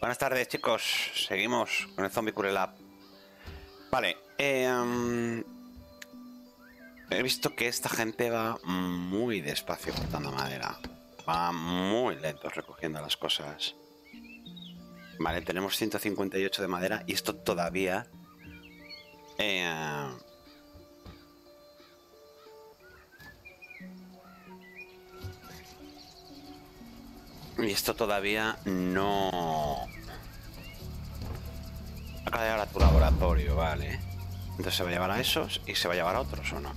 Buenas tardes, chicos. Seguimos con el Zombie Cure Lab. Vale, he visto que esta gente va muy despacio cortando madera. Va muy lentos recogiendo las cosas. Vale, tenemos 158 de madera y esto todavía... y esto todavía no... Acaba de llevar a tu laboratorio, vale. Entonces se va a llevar a esos y se va a llevar a otros, ¿o no?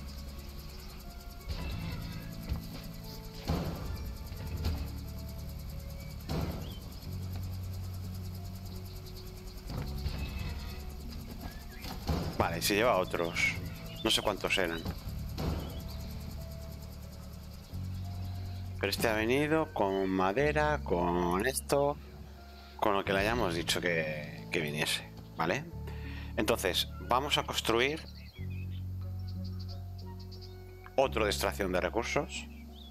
Vale, se lleva a otros. No sé cuántos eran. Pero este ha venido con madera, con esto, con lo que le hayamos dicho que viniese, ¿vale? Entonces, vamos a construir otro de extracción de recursos.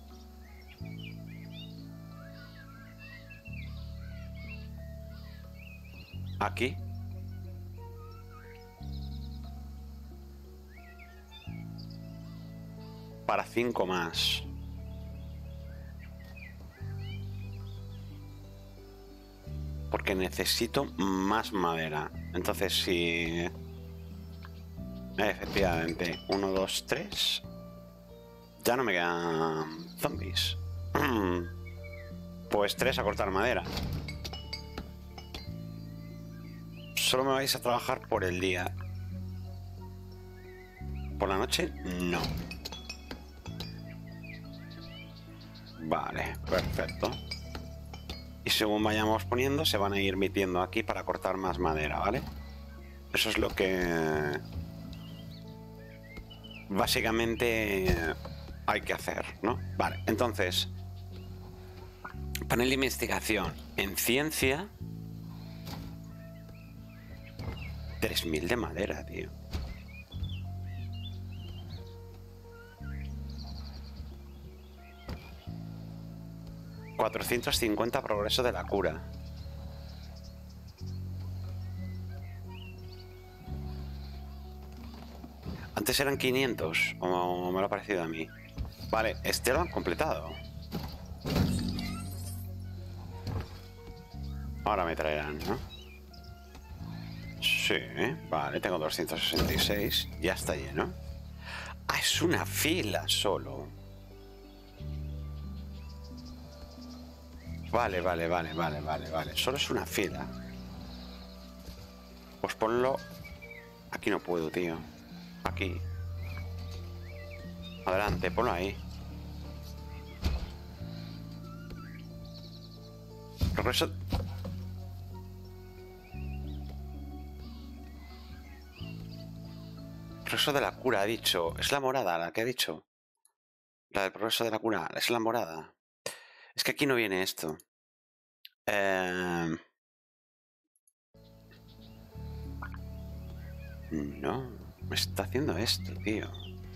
Aquí. Para 5 más. Porque necesito más madera. Entonces si... efectivamente, 1, 2, 3. Ya no me quedan zombies. Pues 3 a cortar madera. Solo me vais a trabajar por el día. ¿Por la noche? No. Vale, perfecto. Y según vayamos poniendo, se van a ir metiendo aquí para cortar más madera, ¿vale? Eso es lo que... básicamente hay que hacer, ¿no? Vale, entonces... panel de investigación en ciencia... 3000 de madera, tío. ...450 progreso de la cura. Antes eran 500, o me lo ha parecido a mí. Vale, este lo han completado. Ahora me traerán, ¿no? Sí, vale, tengo 266. Ya está lleno. Ah, es una fila solo. Vale. Solo es una fila. Pues ponlo... Aquí no puedo, tío. Aquí. Adelante, ponlo ahí. Progreso... progreso de la cura, ha dicho. Es la morada la que ha dicho. La del progreso de la cura. Es la morada. Es que aquí no viene esto. No, me está haciendo esto, tío.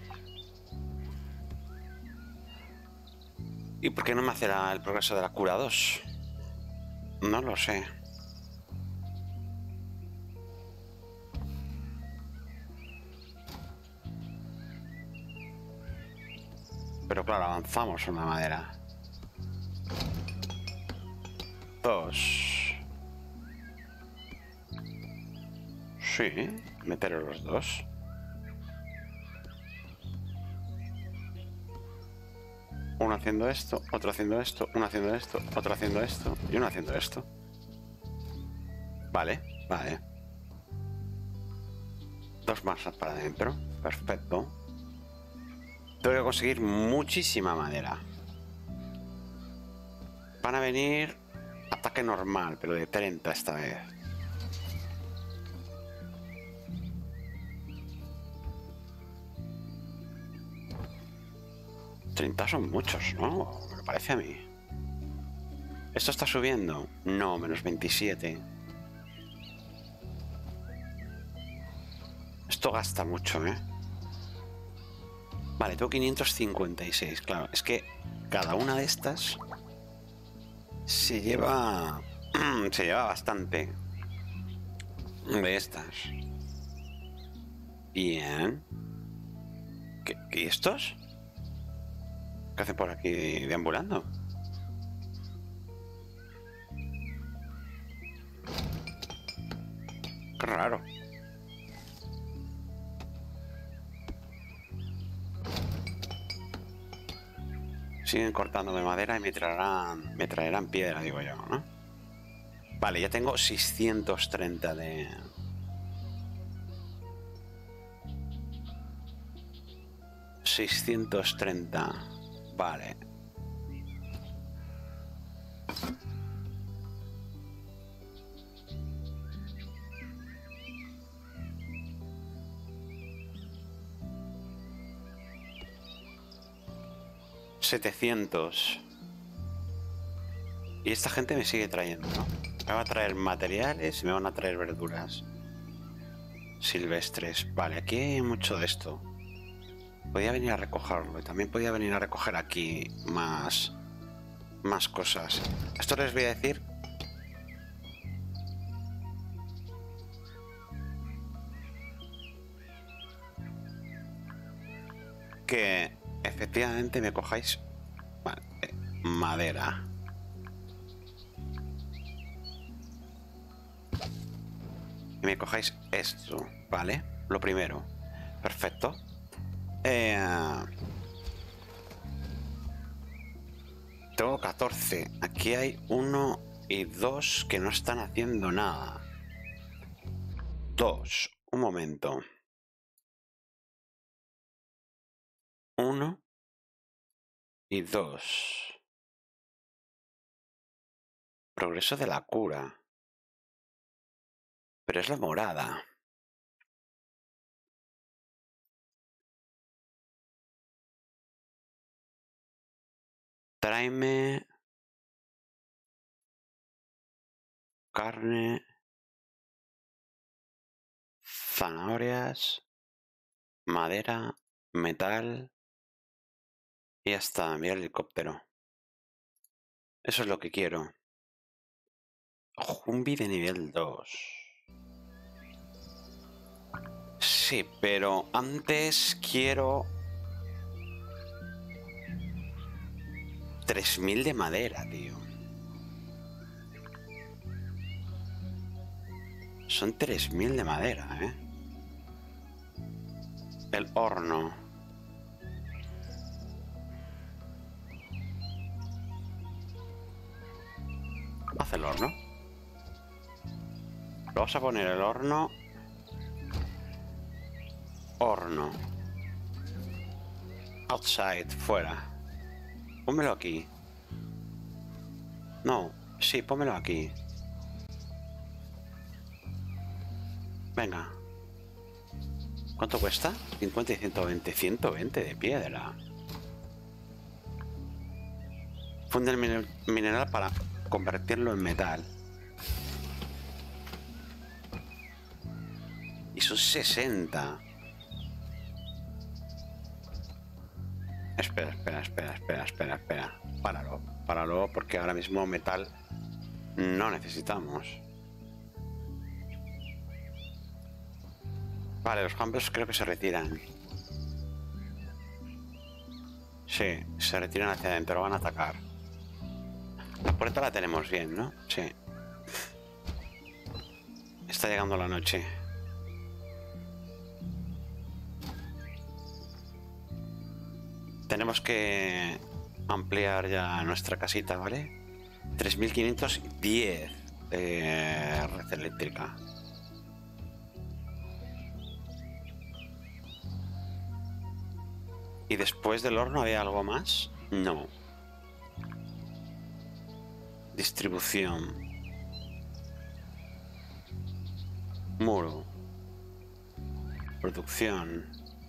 ¿Y por qué no me hace el progreso de la cura 2? No lo sé. Pero claro, avanzamos una madera. 2. Sí, meter los dos. Uno haciendo esto, otro haciendo esto, uno haciendo esto, otro haciendo esto y uno haciendo esto. Vale. Dos más para adentro. Perfecto. Tengo que conseguir muchísima madera. Van a venir ataque normal, pero de 30 esta vez. ...30 son muchos, ¿no? Me lo parece a mí. ¿Esto está subiendo? No, menos 27. Esto gasta mucho, ¿eh? Vale, tengo 556. Claro, es que cada una de estas se lleva Se lleva bastante de estas. Bien. ¿Y estos? ¿Qué hacen por aquí deambulando? Qué raro. Siguen cortándome madera y me traerán piedra, digo yo, ¿no? Vale, ya tengo 630 de... 630. Vale. $700. Y esta gente me sigue trayendo, ¿no? Me va a traer materiales y me van a traer verduras silvestres. Vale, aquí hay mucho de esto. Podía venir a recogerlo y también podía venir a recoger aquí más cosas. Esto les voy a decir. Que efectivamente me cojáis madera. Y me cojáis esto, ¿vale? Lo primero. Perfecto. Tengo 14. Aquí hay 1 y 2 que no están haciendo nada. 2. Un momento. 1 y 2. Progreso de la cura. Pero es la morada. Tráeme carne, zanahorias, madera, metal y hasta mi helicóptero. Eso es lo que quiero. Jumbi de nivel 2. Sí, pero antes quiero 3000 de madera, tío. Son 3000 de madera, ¿eh? El horno. Haz el horno. Vamos a poner el horno. Horno. Outside, fuera. Pónmelo aquí. No, sí, pónmelo aquí. Venga. ¿Cuánto cuesta? 50 y 120. 120 de piedra. Funde el mineral para convertirlo en metal. Y son 60. Espera. Páralo, porque ahora mismo metal no necesitamos. Vale, los Humbles creo que se retiran. Sí, se retiran hacia adentro, van a atacar. La puerta la tenemos bien, ¿no? Sí. Está llegando la noche. Tenemos que ampliar ya nuestra casita, ¿vale? 3510 de red eléctrica. ¿Y después del horno había algo más? No. Distribución. Muro. Producción.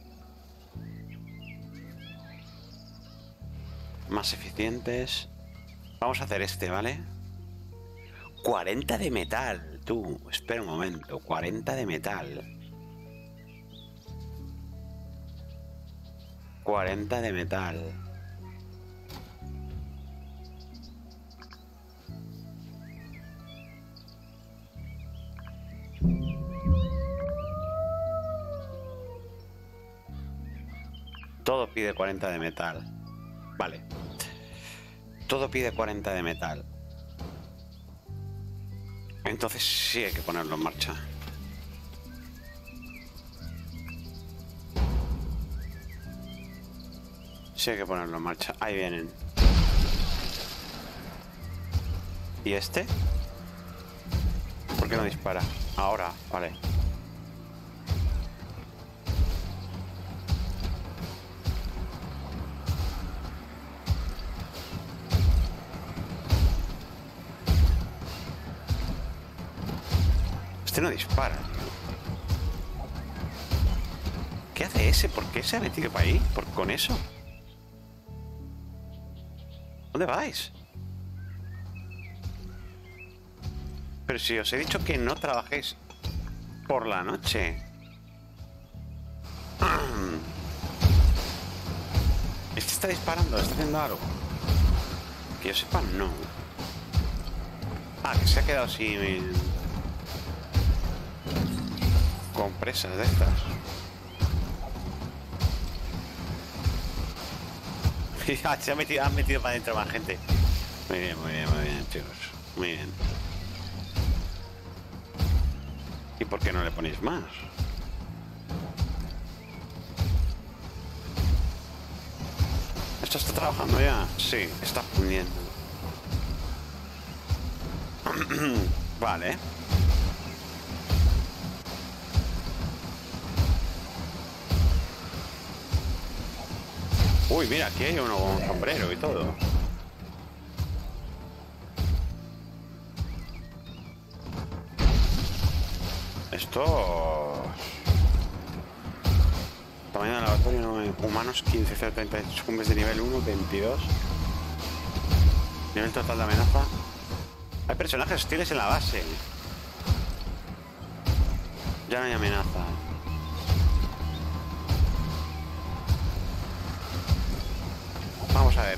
Más eficientes. Vamos a hacer este, ¿vale? 40 de metal. Tú, espera un momento. 40 de metal. 40 de metal. Todo pide 40 de metal. Vale. Todo pide 40 de metal. Entonces sí hay que ponerlo en marcha. Sí hay que ponerlo en marcha. Ahí vienen. ¿Y este? ¿Por qué no dispara? Ahora, vale. Este no dispara, tío. ¿Qué hace ese? ¿Por qué se ha metido para ahí? ¿Con eso? ¿Dónde vais? Pero si os he dicho que no trabajéis por la noche. Este está disparando, está haciendo algo. Que yo sepa, no. Ah, que se ha quedado sin... compresas de estas. Se han metido para adentro más gente. Muy bien, chicos. Muy bien. ¿Y por qué no le ponéis más? ¿Esto está trabajando ya? Sí, está fundiendo. Vale. Uy, mira, aquí hay uno con un sombrero y todo. Esto... Tamaño del laboratorio, no, humanos 15, 030, sucumbes de nivel 1, 22. Nivel total de amenaza. Hay personajes hostiles en la base. Ya no hay amenaza. Vamos a ver.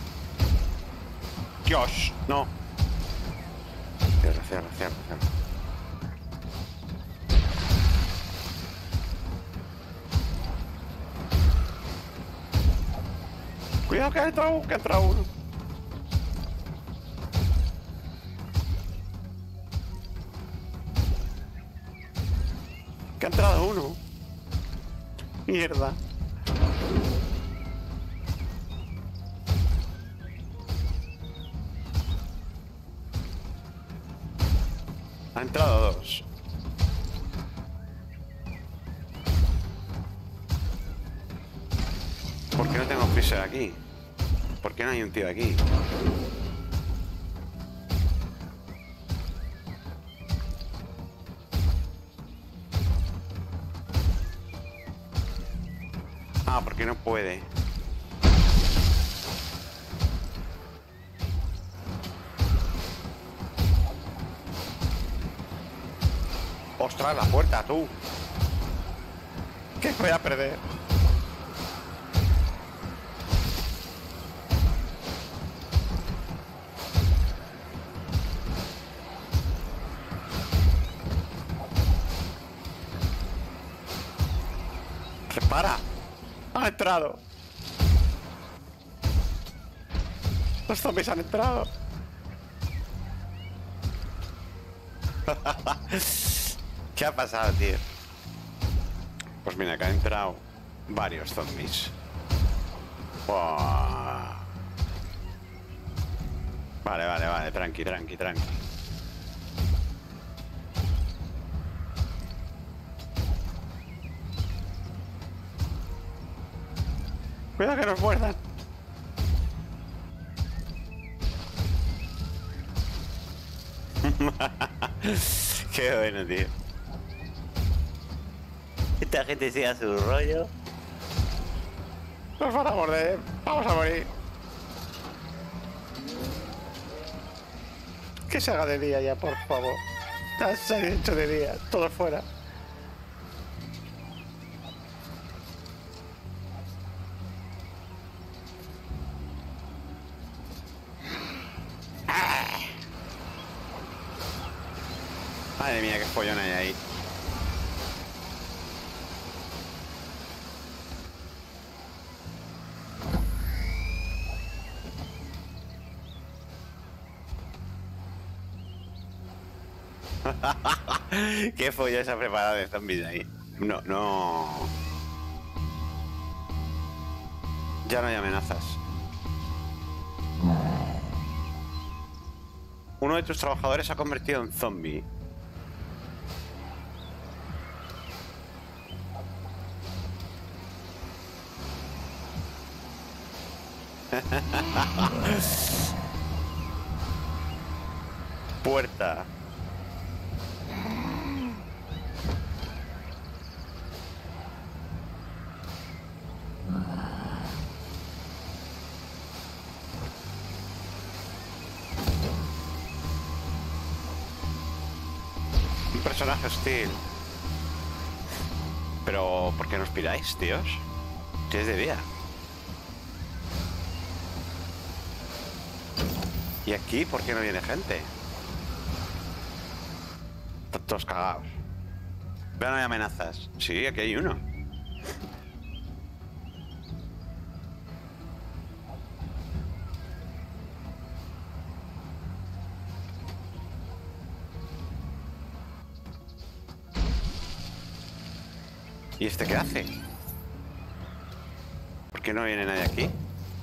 Dios, no. Cierra. Cuidado que ha entrado uno. Que ha entrado uno. Mierda. Ha entrado dos. ¿Por qué no tengo freezer aquí? ¿Por qué no hay un tío aquí? Ah, porque no puede. ¡Ostras, la puerta, tú! ¿Qué voy a perder? ¡Repara! ¡Ha entrado! Los zombies han entrado. ¿Qué ha pasado, tío? Pues mira, que han entrado varios zombies. Wow. Vale, tranqui. Cuidado que nos muerdan. Qué bueno, tío. Esta gente sigue su rollo. Nos van a morder. Vamos a morir. Que se haga de día ya, por favor. Ya se ha hecho de día. Todos fuera. Madre mía, qué follón hay ahí. ¿Qué folla esa preparada de zombies ahí? No, no. Ya no hay amenazas. Uno de tus trabajadores se ha convertido en zombie. Puerta. Un personaje hostil. Pero, ¿por qué no os piráis, tíos? Si es de día. ¿Y aquí por qué no viene gente? Están todos cagados. Pero no hay amenazas. Sí, aquí hay uno. ¿Y este qué hace? ¿Por qué no viene nadie aquí?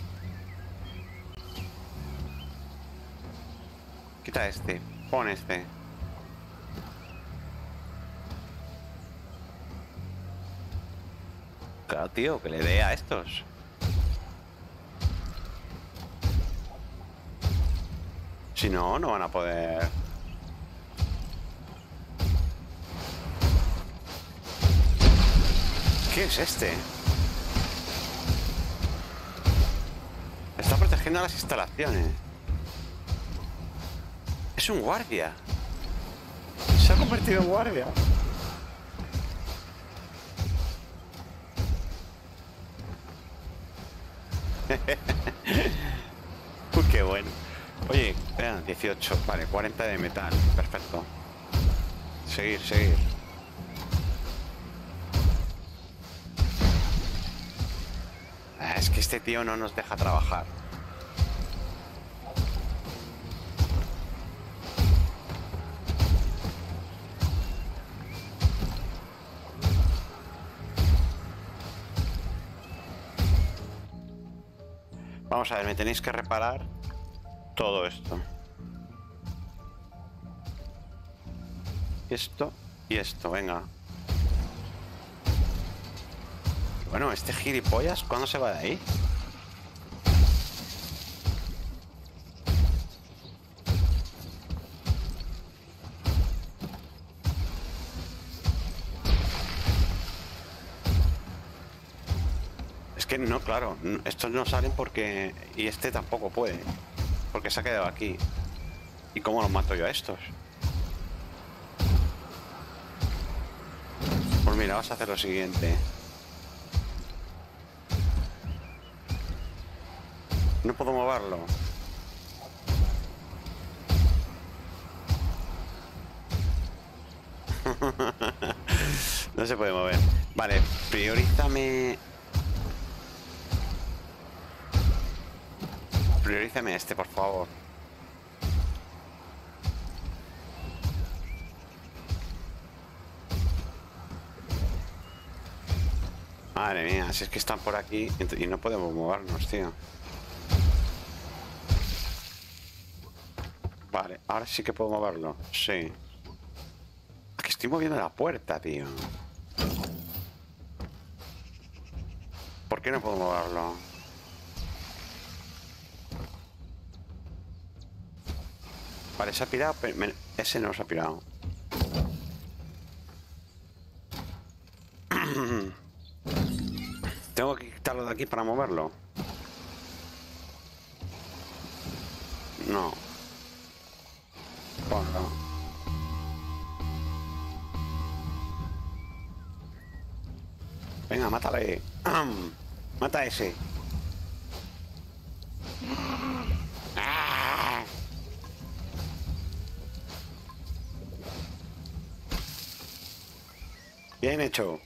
Quita este. Pon este. Claro, tío, que le dé a estos. Si no, no van a poder... ¿Qué es este? Está protegiendo las instalaciones. Es un guardia. Se ha convertido en guardia. Uy, qué bueno. Oye, 18, vale, 40 de metal. Perfecto. Seguir, seguir. Es que este tío no nos deja trabajar. Vamos a ver, me tenéis que reparar todo esto. Esto y esto, venga. Bueno, este gilipollas, ¿cuándo se va de ahí? Es que no, claro, estos no salen porque... Y este tampoco puede. Porque se ha quedado aquí. ¿Y cómo los mato yo a estos? Pues mira, vas a hacer lo siguiente. No puedo moverlo. No se puede mover. Vale, priorízame... Priorízame este, por favor. Madre mía, si es que están por aquí y no podemos movernos, tío. Vale, ahora sí que puedo moverlo. Sí. Aquí estoy moviendo la puerta, tío. ¿Por qué no puedo moverlo? Vale, se ha pirado, pero ese no se ha pirado. Tengo que quitarlo de aquí para moverlo. No. Ponlo. Venga, mátale. Mata a ese. Bien hecho.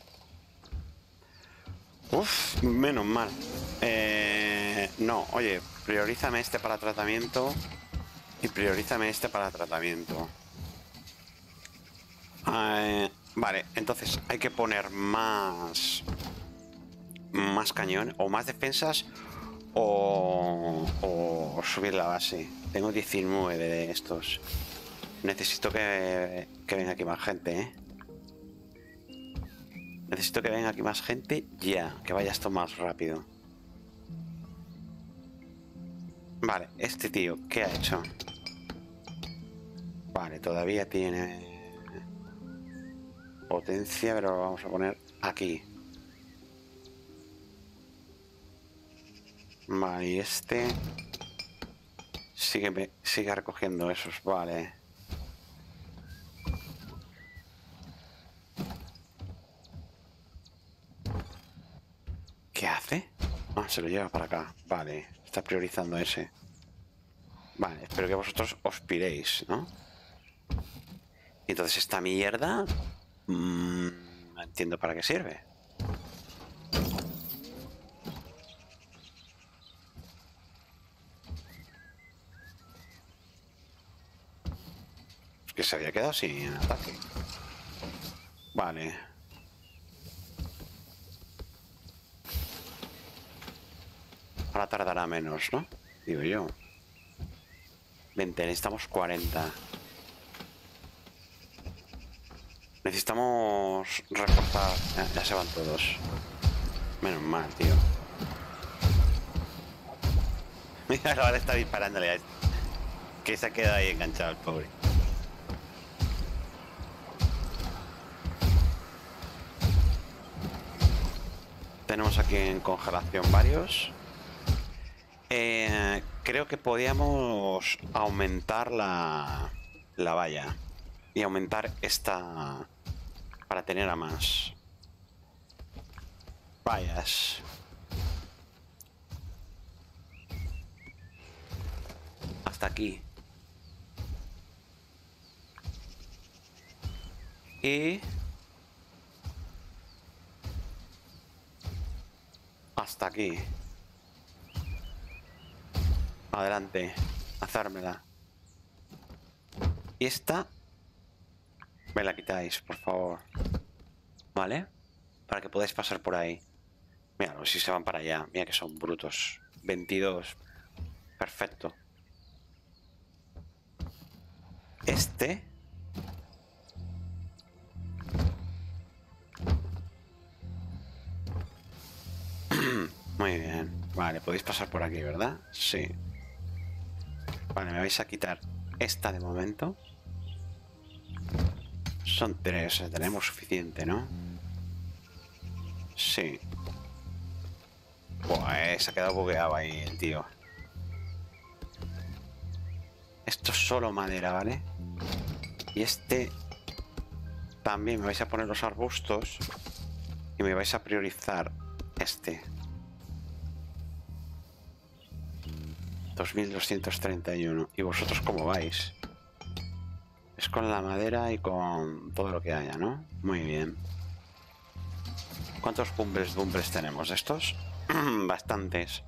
Uf, menos mal. No, oye, priorízame este para tratamiento y priorízame este para tratamiento. Vale, entonces hay que poner más cañón o más defensas o subir la base. Tengo 19 de estos. Necesito que venga aquí más gente, ¿eh? Necesito que venga aquí más gente ya, que vaya esto más rápido. Vale, este tío, ¿qué ha hecho? Vale, todavía tiene potencia, pero lo vamos a poner aquí. Vale, y este sigue recogiendo esos, vale. ¿Qué hace? Ah, se lo lleva para acá. Vale, está priorizando ese. Vale, espero que vosotros os piréis, ¿no? Y entonces esta mierda... no entiendo para qué sirve. Es que se había quedado sin ataque. Vale. Ahora tardará menos, ¿no? Digo yo. 20, necesitamos 40. Necesitamos reforzar. Ya se van todos. Menos mal, tío. Mira, ahora está disparándole a este. Que se ha quedado ahí enganchado el pobre. Tenemos aquí en congelación varios. Creo que podíamos aumentar la valla. Y aumentar esta para tener a más vallas. Hasta aquí. Y hasta aquí. Adelante, hacérmela. Y esta me la quitáis, por favor. ¿Vale? Para que podáis pasar por ahí. Mira, si se van para allá. Mira que son brutos. 22. Perfecto. Este... Muy bien. Vale, podéis pasar por aquí, ¿verdad? Sí. Vale, me vais a quitar esta de momento. Son 3, tenemos suficiente, ¿no? Sí. Buah, se ha quedado bugueado ahí el tío. Esto es solo madera, ¿vale? Y este... También me vais a poner los arbustos. Y me vais a priorizar este. 2231. ¿Y vosotros cómo vais? Es con la madera y con todo lo que haya, ¿no? Muy bien. ¿Cuántos bumbres tenemos de estos? Bastantes.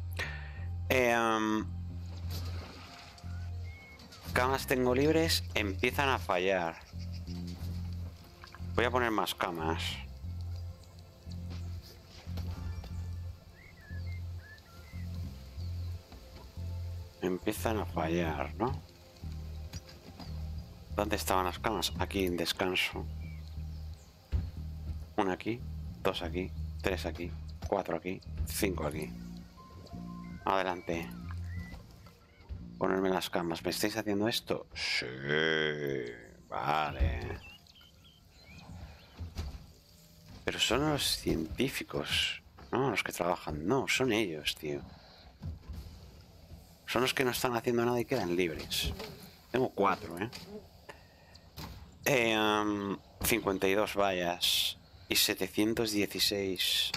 Camas tengo libres, empiezan a fallar. Voy a poner más camas. Empiezan a fallar, ¿no? ¿Dónde estaban las camas? Aquí en descanso. Una aquí, 2 aquí, 3 aquí, 4 aquí, 5 aquí. Adelante. Ponerme las camas. ¿Me estáis haciendo esto? Sí. Vale. Pero son los científicos, ¿no? Los que trabajan. No, son ellos, tío. Son los que no están haciendo nada y quedan libres. Tengo 4, ¿eh? 52 vallas y 716.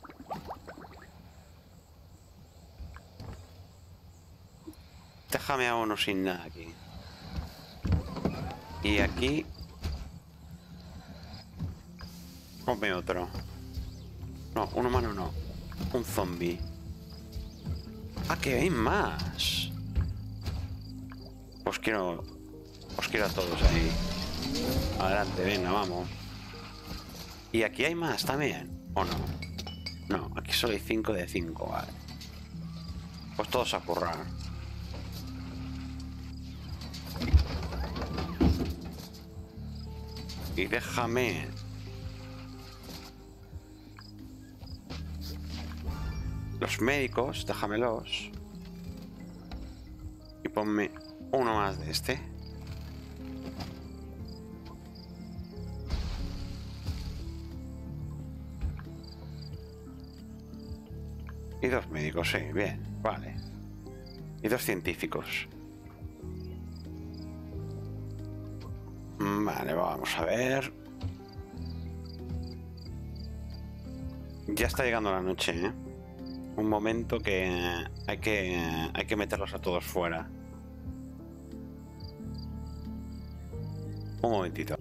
Déjame a uno sin nada aquí. Y aquí... Ponme otro. No, un humano no. Un zombie. Ah, que hay más. Os quiero a todos ahí. Adelante, venga, vamos. ¿Y aquí hay más también? ¿O no? No, aquí solo hay 5 de 5, vale. Pues todos a currar. Y déjame... Los médicos, déjamelos. Y ponme uno más de este. Y 2 médicos, sí, bien, vale. Y 2 científicos. Vale, vamos a ver. Ya está llegando la noche, ¿eh? Un momento que hay que meterlos a todos fuera. Un momentito.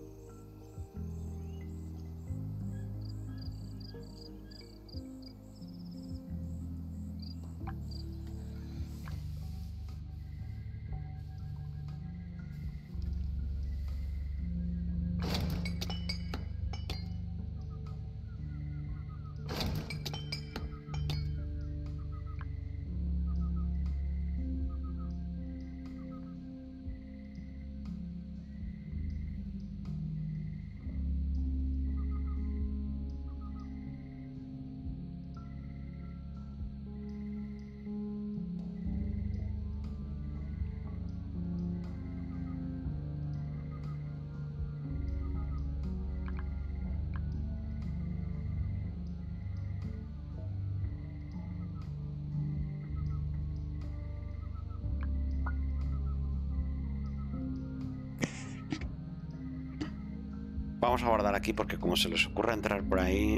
Vamos a guardar aquí porque como se les ocurra entrar por ahí...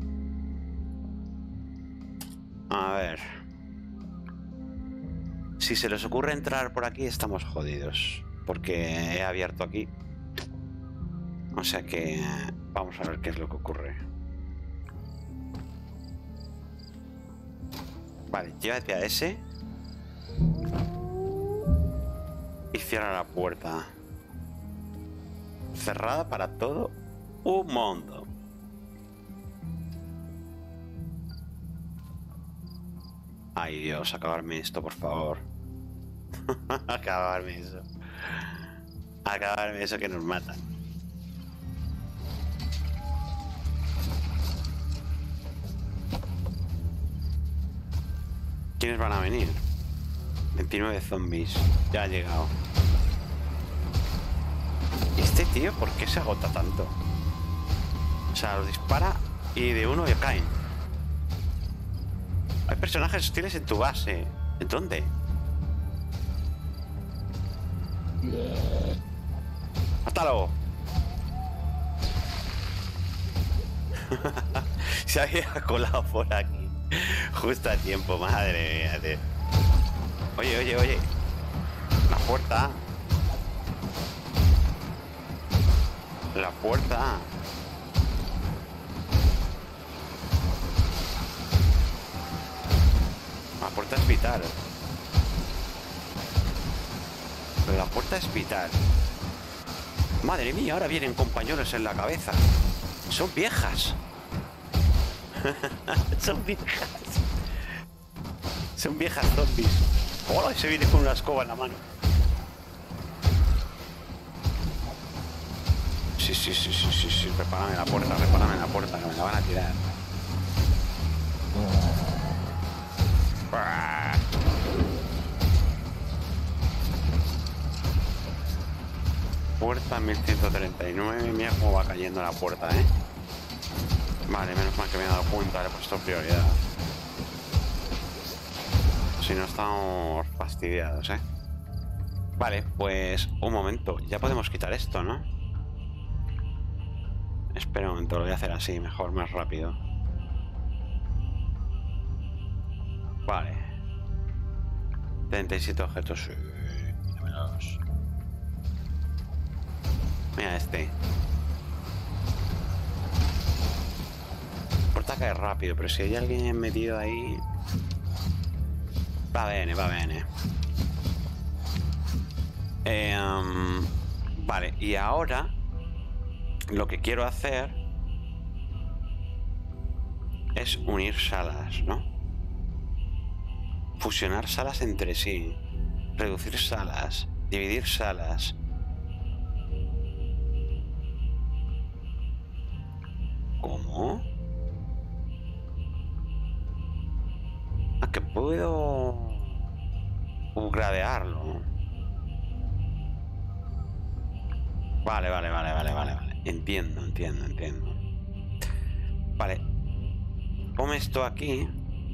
A ver... Si se les ocurre entrar por aquí estamos jodidos. Porque he abierto aquí. O sea que... Vamos a ver qué es lo que ocurre. Vale, llévate a ese. Y cierra la puerta. Cerrada para todo un mundo. Ay Dios, acabarme esto, por favor. Acabarme eso. Acabarme eso que nos matan. ¿Quiénes van a venir? 29 zombies. Ya ha llegado. Este tío, ¿por qué se agota tanto? O sea, los dispara y de uno ya caen. Hay personajes hostiles en tu base. ¿En dónde? ¡Mátalo! Se había colado por aquí. Justo a tiempo, madre mía, tío. Oye, oye, oye. La puerta. La puerta. La puerta es vital. Pero la puerta es vital. Madre mía, ahora vienen compañeros en la cabeza. Son viejas. Son viejas. Son viejas zombies. ¡Hola! Y se viene con una escoba en la mano. Sí, sí, sí, sí, sí, sí. Prepárame la puerta, que me la van a tirar. Puerta 1139. Mira cómo va cayendo la puerta, ¿eh? Vale, menos mal que me he dado cuenta. Le he puesto prioridad. Si no, estamos fastidiados, ¿eh? Vale, pues un momento. Ya podemos quitar esto, ¿no? Espera un momento, lo voy a hacer así, mejor, más rápido. Vale. 37 objetos. Sí, míramelos. Mira este. Importa caer rápido, pero si hay alguien metido ahí... Va bene, va bene. Vale, y ahora lo que quiero hacer es unir salas, ¿no? Fusionar salas entre sí, reducir salas, dividir salas. ¿Cómo? ¿A que puedo upgradearlo? Vale. Entiendo. Vale. Ponme esto aquí.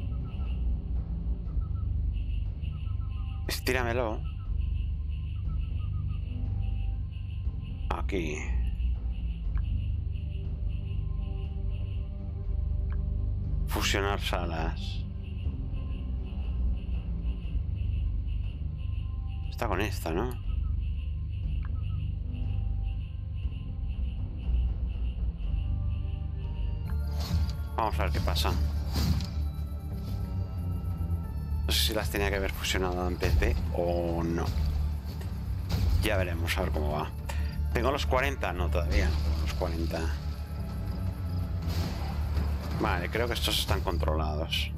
Estíramelo. Aquí. Fusionar salas. Está con esta, ¿no? Vamos a ver qué pasa. No sé si las tenía que haber fusionado en PC o no. Ya veremos, a ver cómo va. ¿Tengo los 40? No, todavía no tengo los 40. Vale, creo que estos están controlados.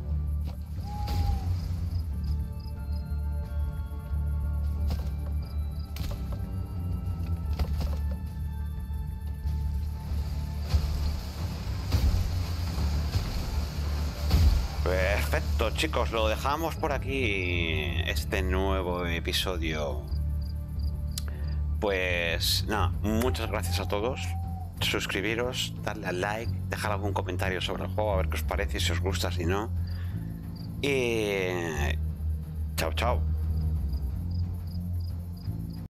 Perfecto, chicos, lo dejamos por aquí, este nuevo episodio. Pues nada, muchas gracias a todos. Suscribiros, darle al like, dejar algún comentario sobre el juego, a ver qué os parece, si os gusta, si no. Y chao.